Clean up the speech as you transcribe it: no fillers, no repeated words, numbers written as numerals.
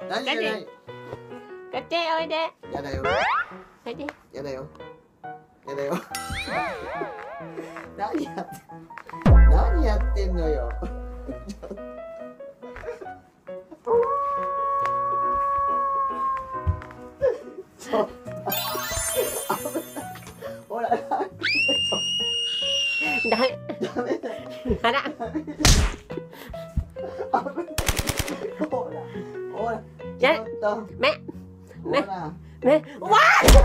何じゃない。 ガチおいで。 やだよ。 おいで。 やだよ。やだよ。何やってんのよ。ほら、 ダメ。 ダメだよ。 あら。 ほら、ほら、 じゃ、 ちょっと、 目。 ほら。 目。わあ。